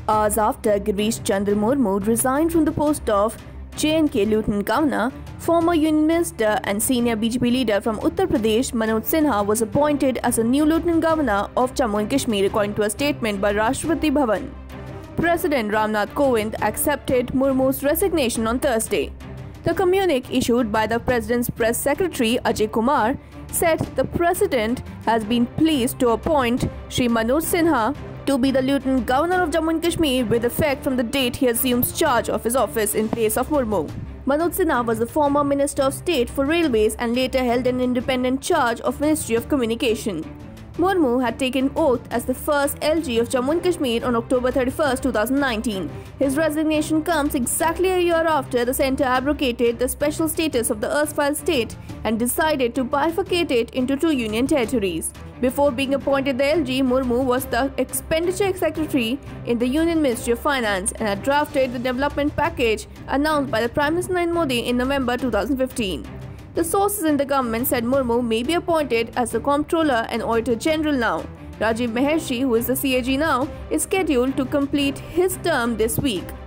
Hours after Girish Chandra Murmu resigned from the post of J&K Lieutenant Governor, former Union Minister and senior BJP leader from Uttar Pradesh Manoj Sinha was appointed as a new Lieutenant Governor of Jammu and Kashmir according to a statement by Rashtrapati Bhavan. President Ramnath Kovind accepted Murmu's resignation on Thursday. The communique issued by the President's press secretary Ajay Kumar said the President has been pleased to appoint Shri Manoj Sinha to be the Lieutenant Governor of Jammu and Kashmir with effect from the date he assumes charge of his office in place of Murmu. Manoj Sinha was the former Minister of State for Railways and later held an independent charge of Ministry of Communication. Murmu had taken oath as the first LG of Jammu and Kashmir on October 31, 2019. His resignation comes exactly a year after the centre abrogated the special status of the erstwhile state and decided to bifurcate it into two union territories. Before being appointed the LG, Murmu was the Expenditure Secretary in the Union Ministry of Finance and had drafted the development package announced by the Prime Minister Narendra Modi in November 2015. The sources in the government said Murmu may be appointed as the Comptroller and Auditor General now. Rajiv Maharshi, who is the CAG now, is scheduled to complete his term this week.